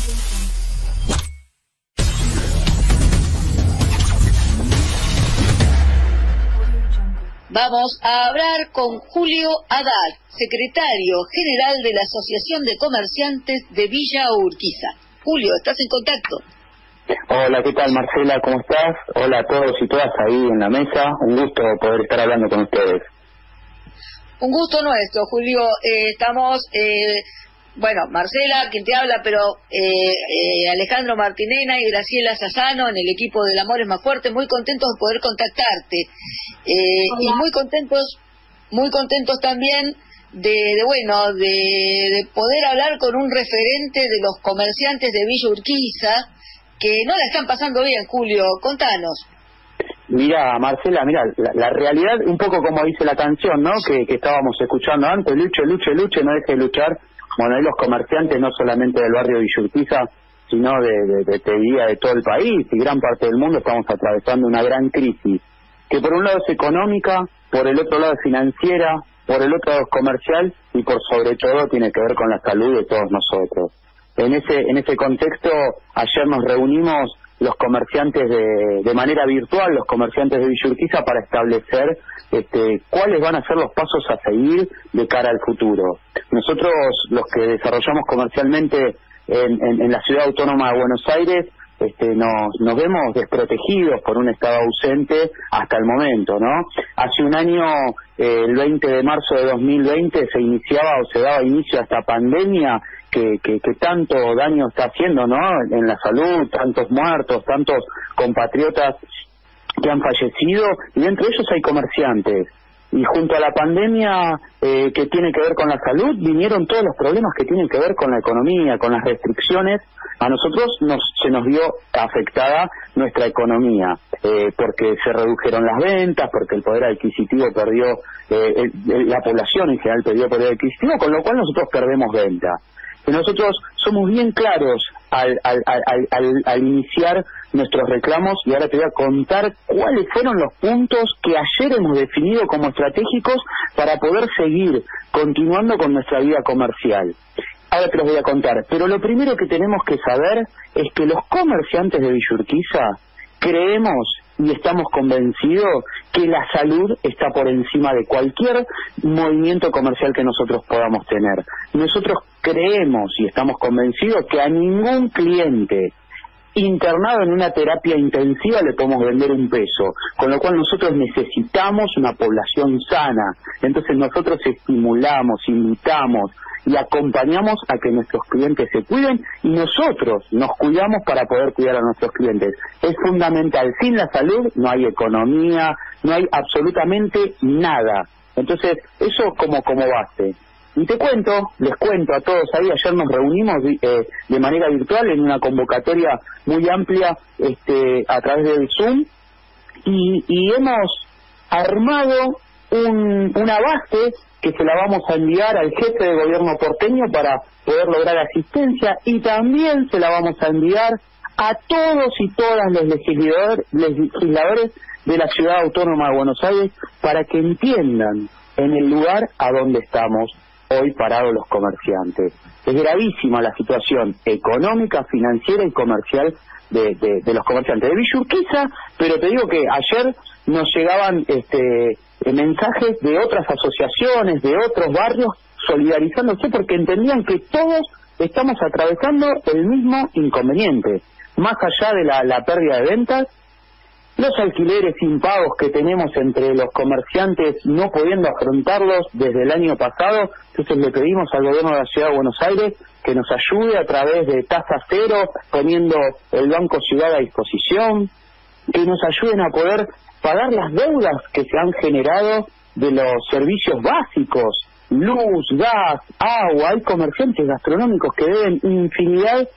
Vamos a hablar con Julio Haddad, secretario general de la Asociación de Comerciantes de Villa Urquiza. Julio, ¿estás en contacto? Hola, ¿qué tal, Marcela? ¿Cómo estás? Hola a todos y todas ahí en la mesa. Un gusto poder estar hablando con ustedes. Un gusto nuestro, Julio. Estamos, Marcela, quien te habla, pero Alejandro Martinena y Graciela Sassano en el equipo del Amor es Más Fuerte, muy contentos de poder contactarte. Y muy contentos también de poder hablar con un referente de los comerciantes de Villa Urquiza, que no la están pasando bien. Julio, contanos. Mira, Marcela, la realidad, un poco como dice la canción, ¿no? Que estábamos escuchando antes, luche, no deje de luchar. Bueno, ahí los comerciantes, no solamente del barrio de Villa Urquiza, sino de todo el país y gran parte del mundo, estamos atravesando una gran crisis, que por un lado es económica, por el otro lado es financiera, por el otro lado es comercial y por sobre todo tiene que ver con la salud de todos nosotros. En ese contexto, ayer nos reunimos los comerciantes de manera virtual, los comerciantes de Villa Urquiza, para establecer cuáles van a ser los pasos a seguir de cara al futuro. Nosotros, los que desarrollamos comercialmente en la Ciudad Autónoma de Buenos Aires, nos vemos desprotegidos por un Estado ausente hasta el momento, ¿no? Hace un año, el 20 de marzo de 2020, se daba inicio a esta pandemia que tanto daño está haciendo, ¿no? En la salud, tantos muertos, tantos compatriotas que han fallecido, y entre ellos hay comerciantes. Y junto a la pandemia que tiene que ver con la salud, vinieron todos los problemas que tienen que ver con la economía, con las restricciones. A nosotros se nos vio afectada nuestra economía, porque se redujeron las ventas, porque el poder adquisitivo perdió, la población en general perdió poder adquisitivo, con lo cual nosotros perdemos venta. Y nosotros somos bien claros al iniciar nuestros reclamos, y ahora te voy a contar cuáles fueron los puntos que ayer hemos definido como estratégicos para poder seguir continuando con nuestra vida comercial. Ahora te los voy a contar, pero lo primero que tenemos que saber es que los comerciantes de Villa Urquiza creemos y estamos convencidos que la salud está por encima de cualquier movimiento comercial que nosotros podamos tener. Nosotros creemos y estamos convencidos que a ningún cliente internado en una terapia intensiva le podemos vender un peso, con lo cual nosotros necesitamos una población sana. Entonces nosotros estimulamos, invitamos y acompañamos a que nuestros clientes se cuiden, y nosotros nos cuidamos para poder cuidar a nuestros clientes. Es fundamental. Sin la salud no hay economía, no hay absolutamente nada. Entonces eso como base. Y les cuento a todos ahí, ayer nos reunimos de manera virtual en una convocatoria muy amplia a través del Zoom, y hemos armado una base que se la vamos a enviar al jefe de gobierno porteño para poder lograr asistencia, y también se la vamos a enviar a todos y todas los legisladores de la Ciudad Autónoma de Buenos Aires, para que entiendan en el lugar a donde estamos hoy parados los comerciantes. Es gravísima la situación económica, financiera y comercial de los comerciantes de Villa Urquiza, pero te digo que ayer nos llegaban mensajes de otras asociaciones, de otros barrios, solidarizándose porque entendían que todos estamos atravesando el mismo inconveniente. Más allá de la pérdida de ventas, los alquileres impagos que tenemos entre los comerciantes no pudiendo afrontarlos desde el año pasado. Entonces le pedimos al gobierno de la Ciudad de Buenos Aires que nos ayude a través de tasa cero, poniendo el Banco Ciudad a disposición, que nos ayuden a poder pagar las deudas que se han generado de los servicios básicos, luz, gas, agua. Hay comerciantes gastronómicos que deben infinidad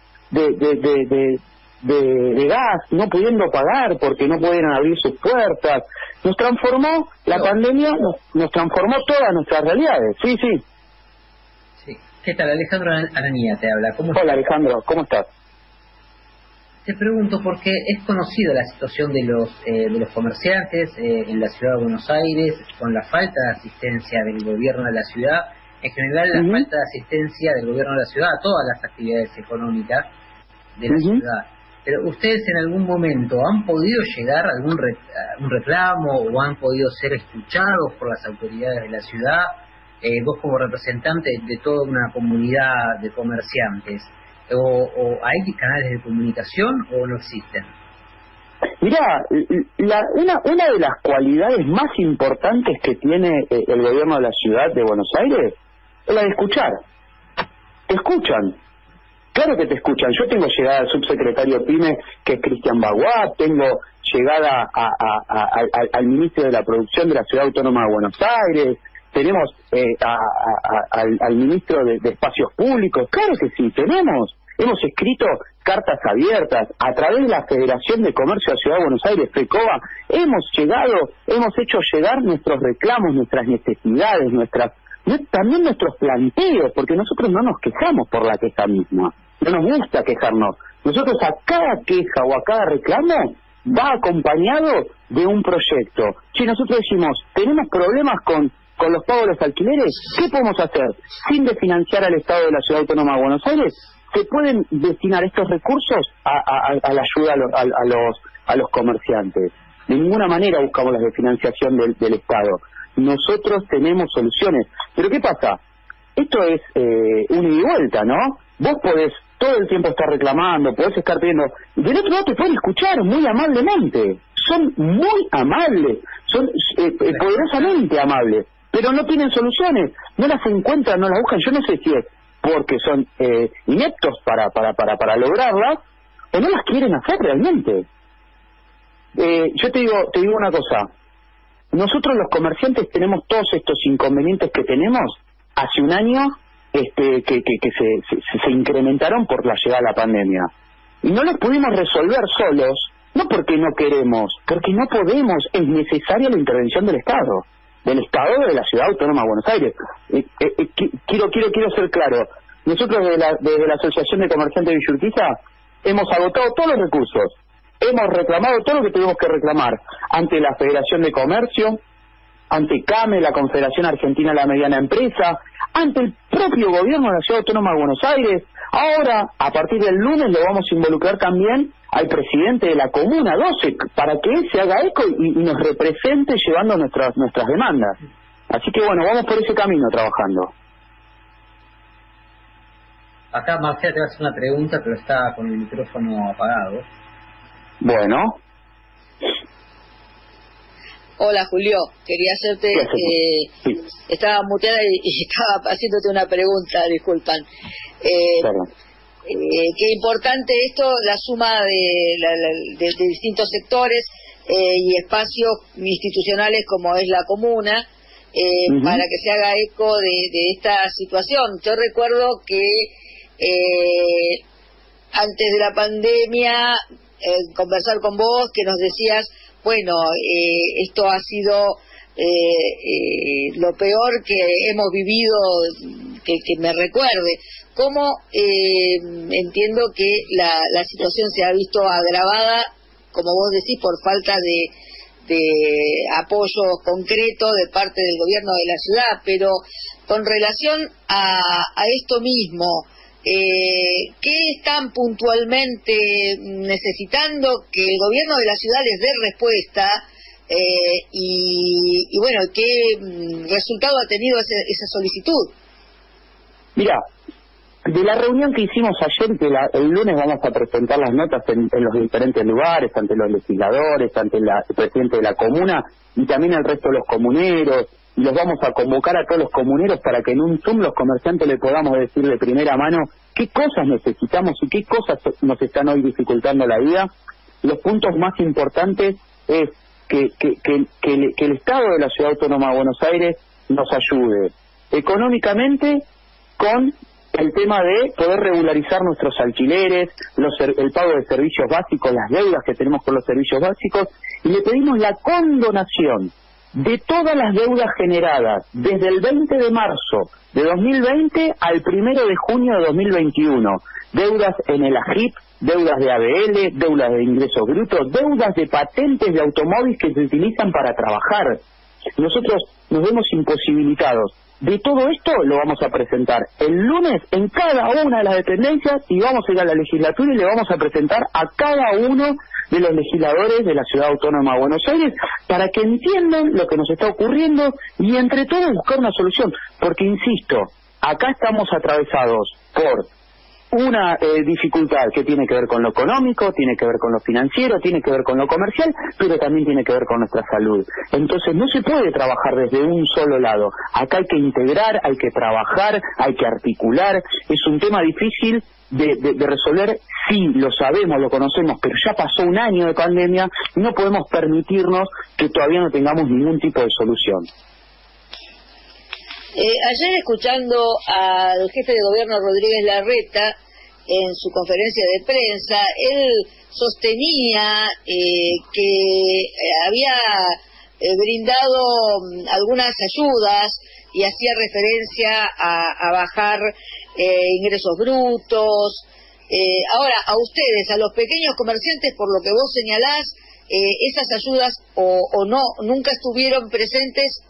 de gas, no pudiendo pagar porque no pueden abrir sus puertas. Nos transformó, la pandemia nos transformó todas nuestras realidades. Sí. ¿Qué tal? Alejandro Aranía te habla. ¿Cómo estás? Hola Alejandro, ¿cómo estás? Te pregunto porque es conocida la situación de los comerciantes en la ciudad de Buenos Aires, con la falta de asistencia del gobierno de la ciudad, en general la falta de asistencia del gobierno de la ciudad a todas las actividades económicas, de la ciudad. Pero ustedes en algún momento han podido llegar a algún reclamo o han podido ser escuchados por las autoridades de la ciudad, vos como representante de toda una comunidad de comerciantes, o hay canales de comunicación o no existen. Mirá, una de las cualidades más importantes que tiene el gobierno de la ciudad de Buenos Aires es la de escuchar. Te escuchan. Claro que te escuchan. Yo tengo llegada al subsecretario PYME, que es Cristian Baguá, tengo llegada al ministro de la Producción de la Ciudad Autónoma de Buenos Aires, tenemos al ministro de Espacios Públicos. Claro que sí, tenemos. Hemos escrito cartas abiertas a través de la Federación de Comercio de la Ciudad de Buenos Aires, FECOBA. Hemos hecho llegar nuestros reclamos, nuestras necesidades, también nuestros planteos, porque nosotros no nos quejamos por la queja misma. No nos gusta quejarnos. Nosotros a cada queja o a cada reclamo va acompañado de un proyecto. Si nosotros decimos, tenemos problemas con los pagos de los alquileres, ¿qué podemos hacer? Sin desfinanciar al Estado de la Ciudad Autónoma de Buenos Aires, se pueden destinar estos recursos a la ayuda a los comerciantes. De ninguna manera buscamos la desfinanciación del Estado. Nosotros tenemos soluciones. Pero ¿qué pasa? Esto es un ida y vuelta, ¿no? Vos podés todo el tiempo estar reclamando, podés estar pidiendo. Del otro lado te pueden escuchar muy amablemente. Son muy amables, son poderosamente amables, pero no tienen soluciones, no las encuentran, no las buscan. Yo no sé si es porque son ineptos para lograrlas o no las quieren hacer realmente. Yo te digo una cosa. Nosotros los comerciantes tenemos todos estos inconvenientes que tenemos hace un año que se incrementaron por la llegada de la pandemia. Y no los pudimos resolver solos, no porque no queremos, porque no podemos. Es necesaria la intervención del Estado de la Ciudad Autónoma de Buenos Aires. Quiero ser claro. Nosotros desde la Asociación de Comerciantes de Villa Urquiza hemos agotado todos los recursos. Hemos reclamado todo lo que tuvimos que reclamar ante la Federación de Comercio, ante CAME, la Confederación Argentina de la Mediana Empresa, ante el propio gobierno de la Ciudad Autónoma de Buenos Aires. Ahora, a partir del lunes, lo vamos a involucrar también al presidente de la Comuna 12, para que él se haga eco y nos represente llevando nuestras demandas. Así que bueno, vamos por ese camino trabajando. Acá Marcela te va a hacer una pregunta, pero está con el micrófono apagado. Bueno. Hola Julio, quería hacerte, estaba muteada y estaba haciéndote una pregunta, disculpan. Claro. Qué importante esto, la suma de distintos sectores y espacios institucionales como es la comuna, para que se haga eco de esta situación. Yo recuerdo que antes de la pandemia, conversar con vos, que nos decías, bueno, esto ha sido lo peor que hemos vivido, que me recuerde. ¿Cómo entiendo que la situación se ha visto agravada, como vos decís, por falta de apoyo concreto de parte del gobierno de la ciudad? Pero con relación a esto mismo, ¿qué están puntualmente necesitando que el gobierno de la ciudad les dé respuesta? Y bueno, ¿qué resultado ha tenido esa solicitud? Mira, de la reunión que hicimos ayer, el lunes vamos a presentar las notas en los diferentes lugares, ante los legisladores, ante el presidente de la comuna y también al resto de los comuneros, y los vamos a convocar a todos los comuneros para que en un Zoom los comerciantes le podamos decir de primera mano qué cosas necesitamos y qué cosas nos están hoy dificultando la vida. Los puntos más importantes es que el Estado de la Ciudad Autónoma de Buenos Aires nos ayude económicamente con el tema de poder regularizar nuestros alquileres, el pago de servicios básicos, las deudas que tenemos con los servicios básicos, y le pedimos la condonación de todas las deudas generadas desde el 20 de marzo de 2020 al 1 de junio de 2021. Deudas en el AGIP, deudas de ABL, deudas de ingresos brutos, deudas de patentes de automóviles que se utilizan para trabajar. Nosotros nos vemos imposibilitados de todo esto lo vamos a presentar el lunes en cada una de las dependencias y vamos a ir a la legislatura y le vamos a presentar a cada uno de los legisladores de la Ciudad Autónoma de Buenos Aires para que entiendan lo que nos está ocurriendo y entre todos buscar una solución, porque insisto, acá estamos atravesados por una dificultad que tiene que ver con lo económico, tiene que ver con lo financiero, tiene que ver con lo comercial, pero también tiene que ver con nuestra salud. Entonces no se puede trabajar desde un solo lado. Acá hay que integrar, hay que trabajar, hay que articular. Es un tema difícil de resolver, sí, lo sabemos, lo conocemos, pero ya pasó un año de pandemia, no podemos permitirnos que todavía no tengamos ningún tipo de solución. Ayer, escuchando al jefe de gobierno Rodríguez Larreta en su conferencia de prensa, él sostenía que había brindado algunas ayudas y hacía referencia a bajar ingresos brutos. Ahora, a ustedes, a los pequeños comerciantes, por lo que vos señalás, esas ayudas o no, nunca estuvieron presentes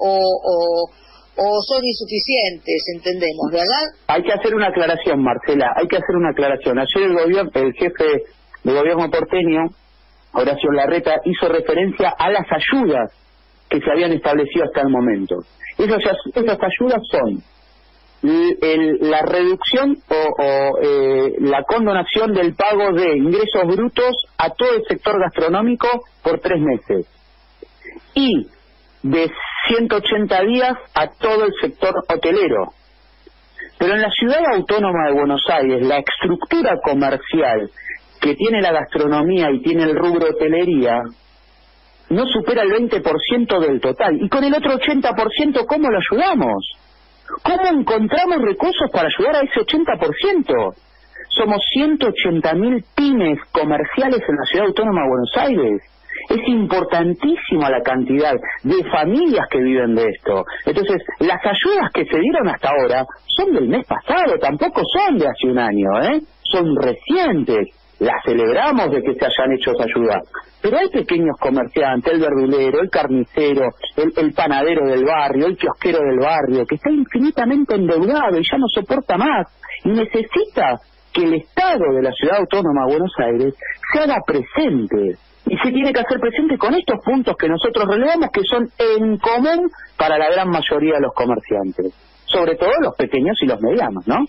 o son insuficientes, entendemos, ¿verdad? Hay que hacer una aclaración, Marcela, hay que hacer una aclaración. Ayer el jefe de gobierno porteño, Horacio Larreta, hizo referencia a las ayudas que se habían establecido hasta el momento. Esas ayudas son la reducción o la condonación del pago de ingresos brutos a todo el sector gastronómico por 3 meses y de 180 días a todo el sector hotelero. Pero en la Ciudad Autónoma de Buenos Aires, la estructura comercial que tiene la gastronomía y tiene el rubro hotelería no supera el 20% del total. Y con el otro 80%, ¿cómo lo ayudamos? ¿Cómo encontramos recursos para ayudar a ese 80%? Somos 180.000 pymes comerciales en la Ciudad Autónoma de Buenos Aires. Es importantísima la cantidad de familias que viven de esto. Entonces, las ayudas que se dieron hasta ahora son del mes pasado, tampoco son de hace un año, son recientes. Las celebramos de que se hayan hecho esas ayudas. Pero hay pequeños comerciantes, el verdulero, el carnicero, el panadero del barrio, el kiosquero del barrio, que está infinitamente endeudado y ya no soporta más. Y necesita que el Estado de la Ciudad Autónoma de Buenos Aires se haga presente. Y se tiene que hacer presente con estos puntos que nosotros relevamos, que son en común para la gran mayoría de los comerciantes. Sobre todo los pequeños y los medianos, ¿no?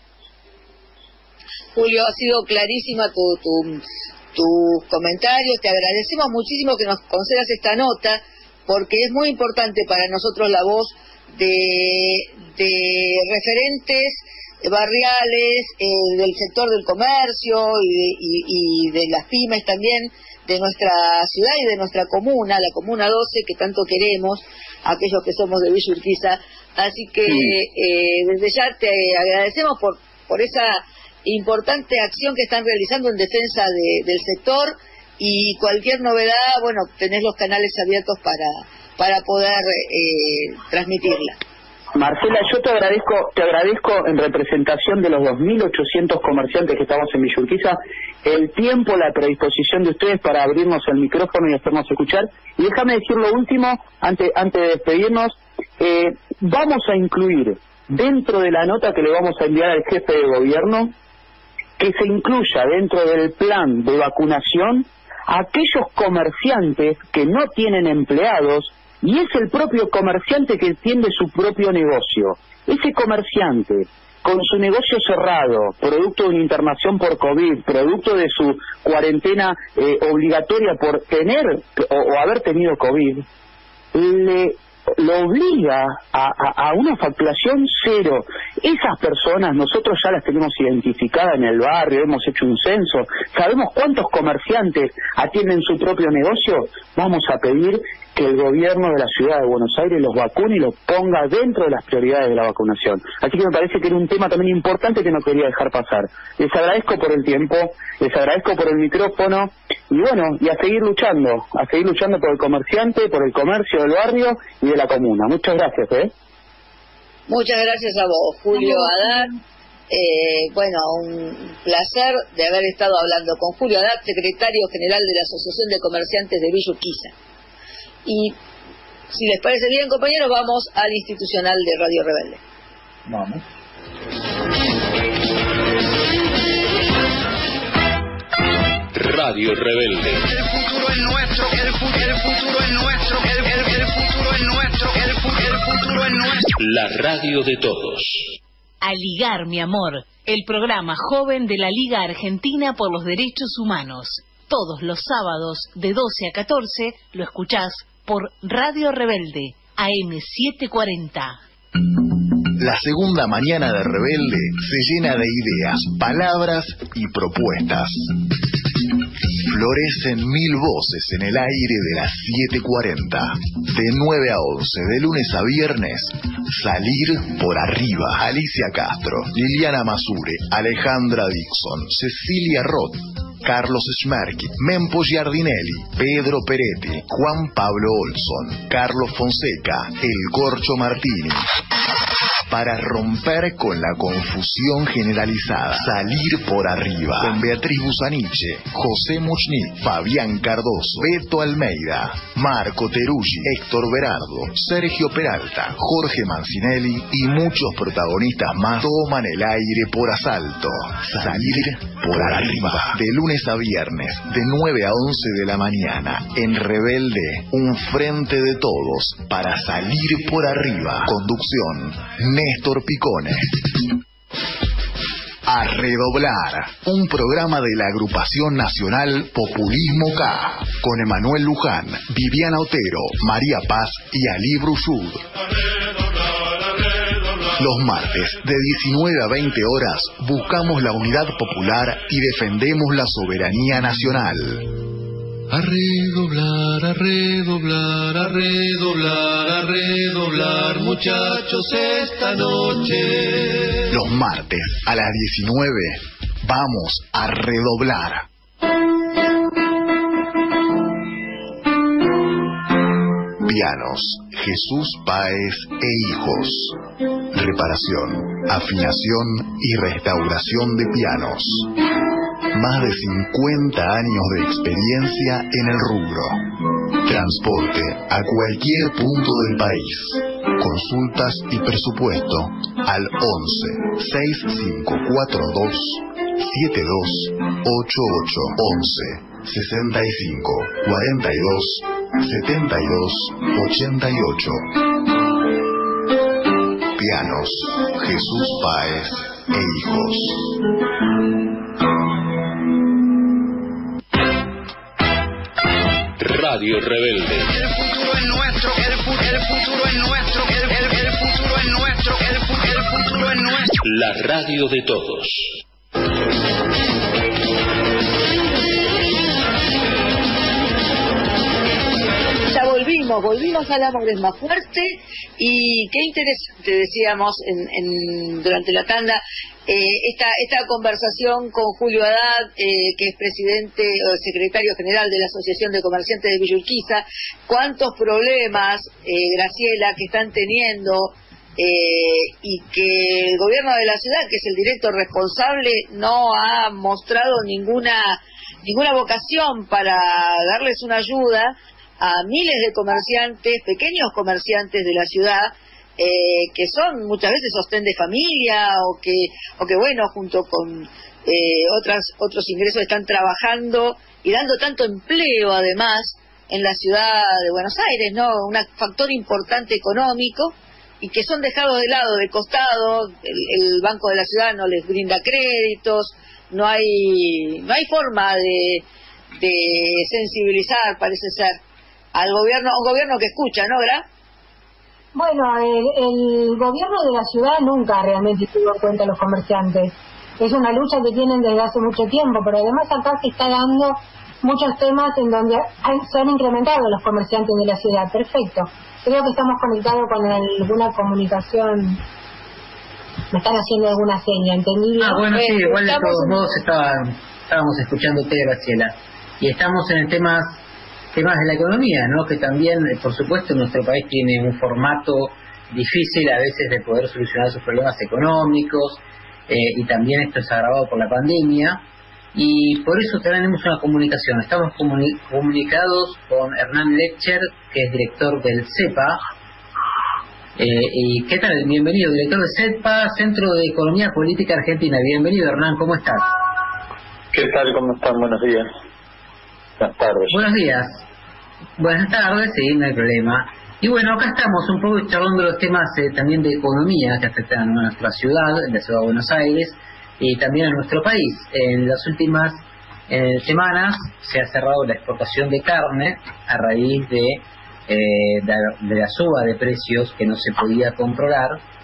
Julio, ha sido clarísima tus comentarios. Te agradecemos muchísimo que nos concedas esta nota, porque es muy importante para nosotros la voz de referentes barriales, del sector del comercio y de las pymes también, de nuestra ciudad y de nuestra comuna, la Comuna 12, que tanto queremos, aquellos que somos de Villa Urquiza. Así que desde ya te agradecemos por esa importante acción que están realizando en defensa del sector, y cualquier novedad, bueno, tenés los canales abiertos para poder transmitirla. Marcela, yo te agradezco en representación de los 2.800 comerciantes que estamos en Villa Urquiza, el tiempo, la predisposición de ustedes para abrirnos el micrófono y hacernos escuchar. Y déjame decir lo último, antes de despedirnos, vamos a incluir dentro de la nota que le vamos a enviar al jefe de gobierno, que se incluya dentro del plan de vacunación a aquellos comerciantes que no tienen empleados, y es el propio comerciante que tiene su propio negocio. Ese comerciante, con su negocio cerrado, producto de una internación por COVID, producto de su cuarentena obligatoria por tener o haber tenido COVID, lo obliga a una facturación cero. Esas personas nosotros ya las tenemos identificadas en el barrio, hemos hecho un censo, sabemos cuántos comerciantes atienden su propio negocio. Vamos a pedir que el gobierno de la Ciudad de Buenos Aires los vacune y los ponga dentro de las prioridades de la vacunación. Así que me parece que era un tema también importante que no quería dejar pasar. Les agradezco por el tiempo, les agradezco por el micrófono, y bueno, y a seguir luchando por el comerciante, por el comercio del barrio y de la comuna. Muchas gracias. Muchas gracias a vos, Julio Haddad. Bueno, un placer de haber estado hablando con Julio Haddad, secretario general de la Asociación de Comerciantes de Villa Urquiza. Y Si les parece bien, compañeros, vamos al institucional de Radio Rebelde. Vamos. Radio Rebelde. El futuro es nuestro, el futuro es nuestro, el futuro es nuestro, el futuro es nuestro. La radio de todos. A Ligar, mi amor, el programa joven de la Liga Argentina por los Derechos Humanos. Todos los sábados de 12 a 14 lo escuchás por Radio Rebelde, AM 740. La segunda mañana de Rebelde se llena de ideas, palabras y propuestas. Florecen 1000 voces en el aire de las 7:40. De 9 a 11, de lunes a viernes, Salir por Arriba. Alicia Castro, Liliana Masure, Alejandra Dixon, Cecilia Roth, Carlos Schmerky, Mempo Giardinelli, Pedro Peretti, Juan Pablo Olson, Carlos Fonseca, El Corcho Martini. Para romper con la confusión generalizada, Salir por Arriba, con Beatriz Busaniche, José Muchny, Fabián Cardoso, Beto Almeida, Marco Teruggi, Héctor Berardo, Sergio Peralta, Jorge Mancinelli y muchos protagonistas más toman el aire por asalto. Salir por Arriba, de lunes a viernes, de 9 a 11 de la mañana, en Rebelde, un frente de todos para salir por arriba. Conducción, Néstor Picone. A Redoblar, un programa de la agrupación nacional Populismo K, con Emanuel Luján, Viviana Otero, María Paz y Ali Brusud. Los martes, de 19 a 20 horas, buscamos la unidad popular y defendemos la soberanía nacional. A redoblar, a redoblar, a redoblar, a redoblar, muchachos, esta noche. Los martes, a las 19, vamos a redoblar. Pianos, Jesús Páez e Hijos. Reparación, afinación y restauración de pianos. Más de 50 años de experiencia en el rubro. Transporte a cualquier punto del país. Consultas y presupuesto al 11 6542 7288 11 65 42 72 88. Pianos, Jesús Páez e Hijos. Radio Rebelde. El futuro es nuestro, el futuro es nuestro, el futuro es nuestro, el futuro es nuestro. La radio de todos. Ya volvimos al Amor es más fuerte, y qué interesante, decíamos durante la tanda, esta conversación con Julio Haddad, que es presidente o secretario general de la Asociación de Comerciantes de Villa Urquiza. Cuántos problemas, Graciela, que están teniendo, y que el gobierno de la ciudad, que es el directo responsable, no ha mostrado ninguna vocación para darles una ayuda a miles de comerciantes, pequeños comerciantes de la ciudad, que son muchas veces sostén de familia, o que bueno, junto con otros ingresos, están trabajando y dando tanto empleo además en la ciudad de Buenos Aires, ¿no? Un factor importante económico, y que son dejados de lado, de costado. El Banco de la Ciudad no les brinda créditos, no hay forma de sensibilizar, parece ser, al gobierno, un gobierno que escucha, ¿no, Gra? Bueno, el gobierno de la ciudad nunca realmente tuvo en cuenta a los comerciantes. Es una lucha que tienen desde hace mucho tiempo, pero además acá se está dando muchos temas en donde se han incrementado los comerciantes de la ciudad. Perfecto. Creo que estamos conectados con alguna comunicación. Me están haciendo alguna seña, ¿entendí? Bueno, sí, igual de todos modos estábamos escuchándote, Graciela. Y estamos en el temas de la economía, ¿no? Que también, por supuesto, nuestro país tiene un formato difícil a veces de poder solucionar sus problemas económicos, y también esto es agravado por la pandemia, y por eso tenemos una comunicación. Estamos comunicados con Hernán Lecher, que es director del CEPA. ¿Y qué tal? Bienvenido, director del CEPA, Centro de Economía Política Argentina. Bienvenido, Hernán, ¿cómo estás? ¿Qué tal? ¿Cómo están? Buenos días. Buenas tardes. Buenos días. Buenas tardes, sí, no hay problema. Y bueno, acá estamos un poco charlando los temas también de economía que afectan a nuestra ciudad, la ciudad de Buenos Aires, y también a nuestro país. En las últimas semanas se ha cerrado la exportación de carne a raíz de la suba de precios que no se podía controlar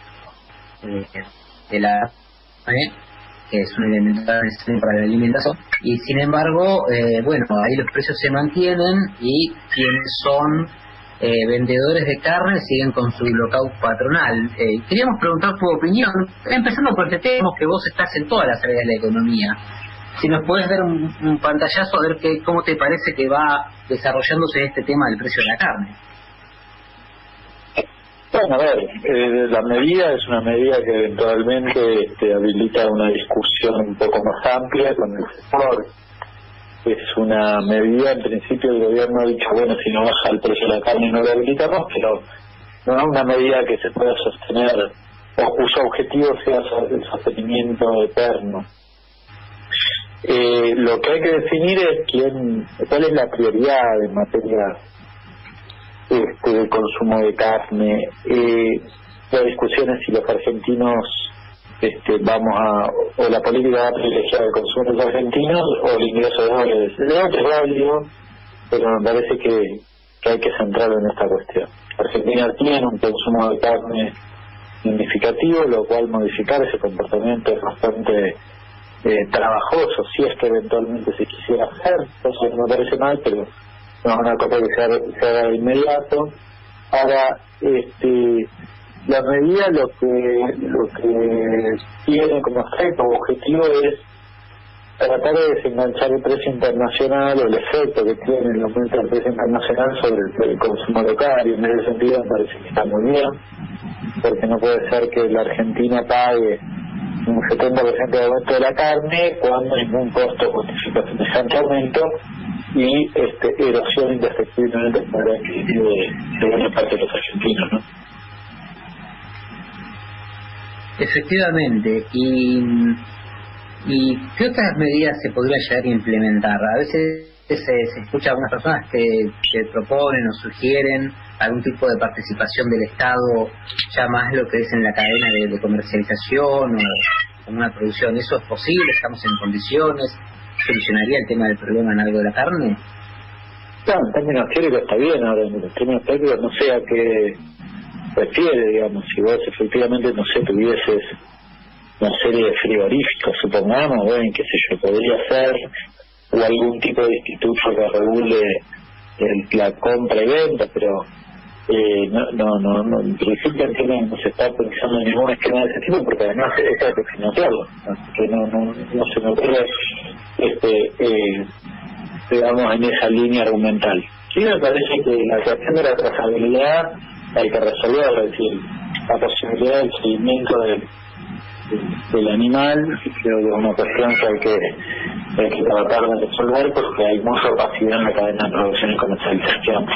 de la que es un elemento para la alimentación, y sin embargo, bueno, ahí los precios se mantienen y quienes son vendedores de carne siguen con su lockout patronal. Queríamos preguntar tu opinión, empezando por este tema, que vos estás en todas las áreas de la economía. Si nos puedes dar un pantallazo a ver cómo te parece que va desarrollándose este tema del precio de la carne. Bueno, a ver, la medida es una medida que eventualmente habilita una discusión un poco más amplia con el sector. Es una medida, en principio el gobierno ha dicho, bueno, si no baja el precio de la carne no lo habilitamos, pero no es una medida que se pueda sostener o cuyo objetivo sea el sostenimiento eterno. Lo que hay que definir es cuál es la prioridad en materia de consumo de carne. La discusión es si los argentinos o la política va a privilegiar el consumo de los argentinos o el ingreso de dólares. El debate es válido, pero me parece que hay que centrarlo en esta cuestión. Argentina tiene un consumo de carne significativo, lo cual modificar ese comportamiento es bastante trabajoso, si es que eventualmente se quisiera hacer. Eso no me parece mal, pero no es una cosa que se haga de inmediato. Ahora, la medida lo que tiene como efecto o objetivo es tratar de desenganchar el precio internacional o el efecto que tiene el aumento del precio internacional sobre el consumo local, y en ese sentido me parece que está muy bien, porque no puede ser que la Argentina pague un 70% de aumento de la carne cuando ningún costo justifica semejante aumento y erosión indefectiblemente el poder adquisitivo de buena parte de los argentinos, ¿no? Efectivamente. ¿Y qué otras medidas se podría llegar a implementar? A veces se escucha a algunas personas que proponen o sugieren algún tipo de participación del Estado, ya más lo que es en la cadena de comercialización o en una producción. ¿Eso es posible? ¿Estamos en condiciones? ¿Solucionaría el tema del problema en algo de la carne? Claro, en términos teóricos está bien. Ahora, en términos técnicos no sé a qué refiere, digamos. Si vos efectivamente, no sé, tuvieses una serie de frigoríficos, supongamos, bueno, qué sé yo, podría ser, o algún tipo de instituto que regule la compra y venta, pero no, en principio no se está pensando en ningún esquema de ese tipo, porque además hay que financiarlo, así que no se me ocurre digamos en esa línea argumental. Sí me parece que la cuestión de la trazabilidad hay que resolverla, es decir, la posibilidad del seguimiento del animal, creo que es una cuestión que hay que tratar de resolver, porque hay mucha opacidad en la cadena de producción y comercialización.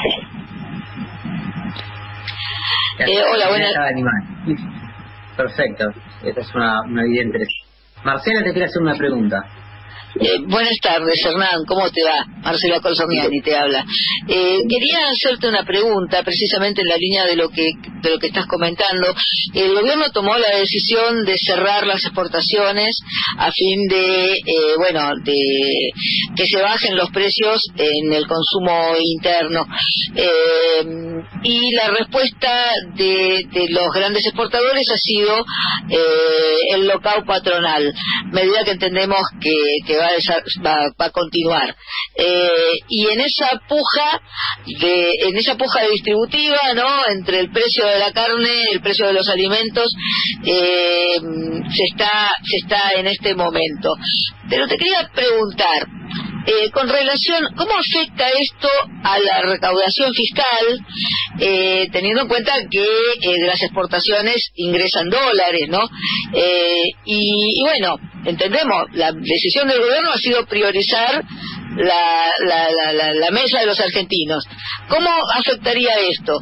Hola, buenas. Perfecto, esta es una idea interesante. Marcela te quiere hacer una pregunta. Buenas tardes, Hernán, ¿cómo te va? Marcela Colsomiani te habla. Quería hacerte una pregunta, precisamente en la línea de lo que estás comentando. El gobierno tomó la decisión de cerrar las exportaciones a fin de que se bajen los precios en el consumo interno. Y la respuesta de los grandes exportadores ha sido el lockout patronal, medida que entendemos que va a continuar, y en esa puja distributiva, ¿no?, entre el precio de la carne, el precio de los alimentos, se está en este momento. Pero te quería preguntar, con relación, ¿cómo afecta esto a la recaudación fiscal, teniendo en cuenta que de las exportaciones ingresan dólares, ¿no? Y bueno, entendemos, la decisión del gobierno ha sido priorizar la mesa de los argentinos. ¿Cómo afectaría esto?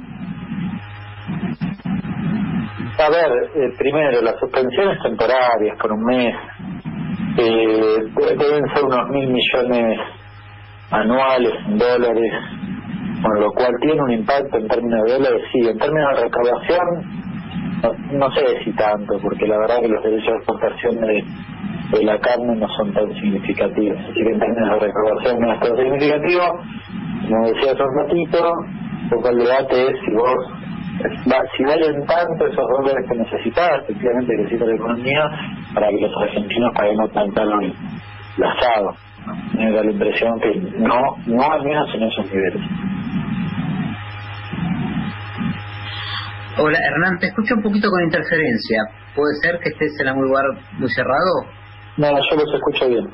A ver, primero, las suspensiones temporarias por un mes deben ser unos 1.000 millones anuales en dólares, con lo cual tiene un impacto en términos de dólares, sí. En términos de recaudación, no sé si tanto, porque la verdad que los derechos de exportación de la carne no son tan significativos. Así que en términos de recaudación no es tan significativo. Como decía hace un ratito, un poco el debate es si valen tanto esos dólares que necesitas, efectivamente que necesita la economía, para que los argentinos paguemos tan caro el asado. Me da la impresión que no al menos en esos niveles. Hola Hernán, te escucho un poquito con interferencia. ¿Puede ser que estés en algún lugar muy cerrado? No, yo los escucho bien.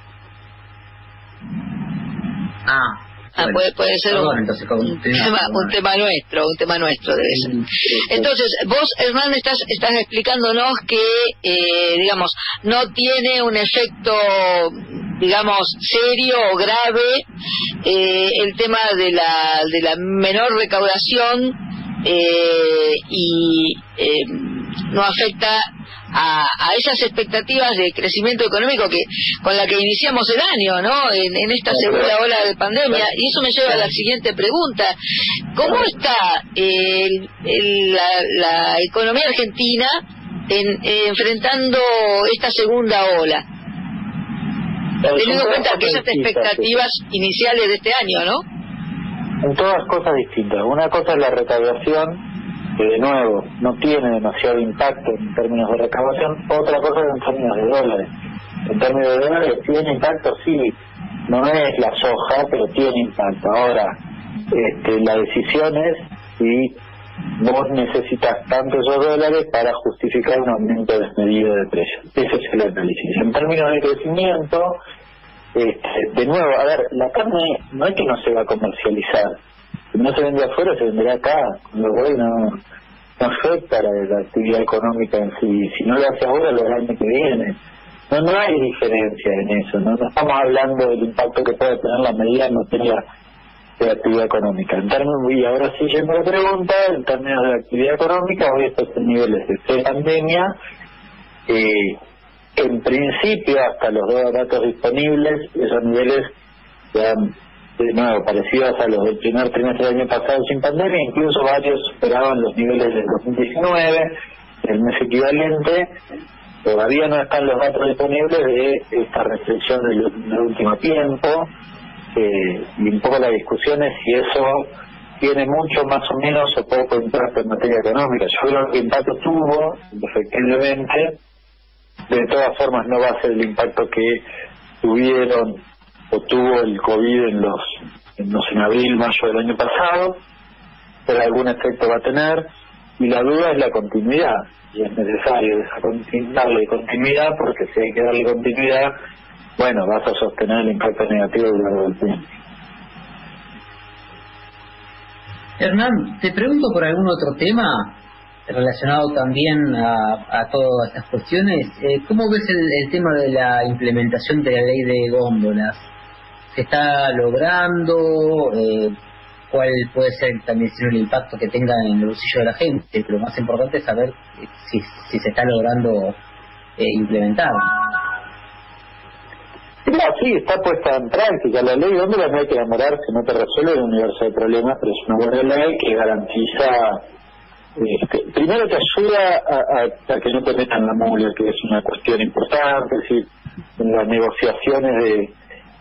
Bueno, puede ser entonces, un tema nuestro debe ser. Entonces, vos, Hernán, estás explicándonos que, digamos, no tiene un efecto, digamos, serio o grave el tema de la menor recaudación y no afecta a esas expectativas de crecimiento económico con la que iniciamos el año, ¿no? En esta segunda ola de pandemia. Y eso me lleva a la siguiente pregunta: ¿cómo está la economía argentina enfrentando esta segunda ola? Teniendo en cuenta que esas expectativas iniciales de este año, ¿no? En todas cosas distintas. Una cosa es la recaudación, que de nuevo no tiene demasiado impacto en términos de recaudación. Otra cosa es en términos de dólares. En términos de dólares tiene impacto, sí, no es la soja, pero tiene impacto. Ahora, la decisión es si vos necesitas tanto esos dólares para justificar un aumento desmedido de precios. Ese es el análisis. En términos de crecimiento, de nuevo, a ver, la carne no es que no se va a comercializar. Si no se vende afuera, se venderá acá, con lo cual no afecta la actividad económica en sí. Si no lo hace ahora, lo hará el año que viene. No hay diferencia en eso, no estamos hablando del impacto que puede tener la medida en materia de actividad económica. En términos, y ahora sí yendo a la pregunta, en términos de actividad económica, hoy estos niveles de pre-pandemia, en principio, hasta los dos datos disponibles, esos niveles sean de nuevo parecidos a los del primer trimestre del año pasado sin pandemia, incluso varios superaban los niveles del 2019, el mes equivalente. Todavía no están los datos disponibles de esta restricción del último tiempo, y un poco la discusión es si eso tiene mucho más o menos o poco impacto en materia económica. Yo creo que impacto tuvo, efectivamente. De todas formas no va a ser el impacto que tuvieron o tuvo el COVID en abril, mayo del año pasado, pero algún efecto va a tener, y la duda es la continuidad, y es necesario darle continuidad, porque si hay que darle continuidad, bueno, vas a sostener el impacto negativo durante el tiempo. Hernán, te pregunto por algún otro tema relacionado también a todas estas cuestiones. ¿Cómo ves el tema de la implementación de la ley de góndolas? ¿Se está logrando? ¿Cuál puede ser también el impacto que tenga en el bolsillo de la gente? Pero lo más importante es saber si se está logrando implementar. Sí, está puesta en práctica. La ley de góndolas no hay que enamorarse, no te resuelve un universo de problemas, pero es una buena ley que garantiza, primero te ayuda a que no te metan la mula, que es una cuestión importante. Es decir, en las negociaciones de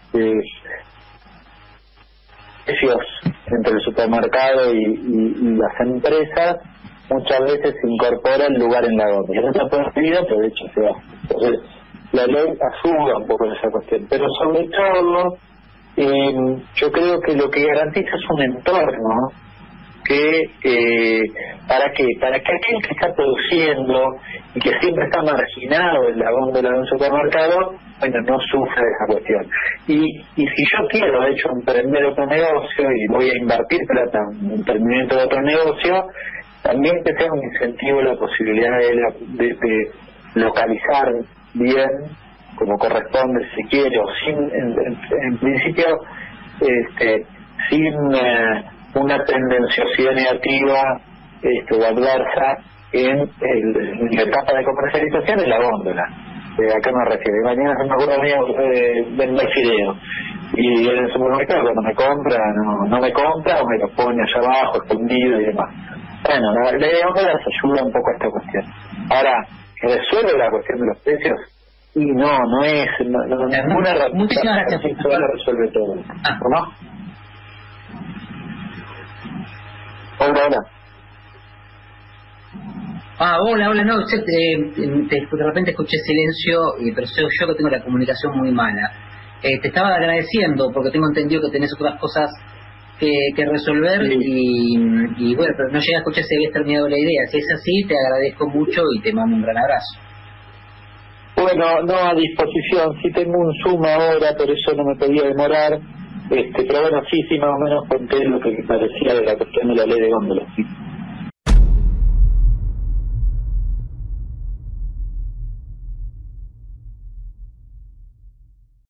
precios entre el supermercado y las empresas, muchas veces se incorpora el lugar en la góndola. No está prohibido, pero de hecho se hace. Entonces, la ley ayuda un poco en esa cuestión, pero sobre todo yo creo que lo que garantiza es un entorno que para que aquel que está produciendo y que siempre está marginado en la góndola de un supermercado bueno, no sufre de esa cuestión. Y si yo quiero, de hecho, emprender otro negocio y voy a invertir plata en emprendimiento de otro negocio, también que sea un incentivo la posibilidad de localizar bien, como corresponde, si quiere, o sin, en principio, sin una tendenciosidad negativa o adversa en la etapa de comercialización en la góndola. ¿A qué me refiero? Mañana se me ocurre a mí vender fideo y en el supermercado cuando me compra no me compra o me lo pone allá abajo escondido y demás. Bueno, la góndola se ayuda un poco a esta cuestión. Ahora, ¿resuelve la cuestión de los precios? Y no es ninguna herramienta sola resuelve todo. ¿No? Hola. Hola, no, de repente escuché silencio, pero soy yo que tengo la comunicación muy mala. Te estaba agradeciendo porque tengo entendido que tenés otras cosas que resolver y bueno, pero no llegué a escuchar si habías terminado la idea. Si es así, te agradezco mucho y te mando un gran abrazo. Bueno, no a disposición, sí tengo un Zoom ahora, por eso no me podía demorar, pero bueno, sí, más o menos conté lo que me parecía de la cuestión de la ley de góndola.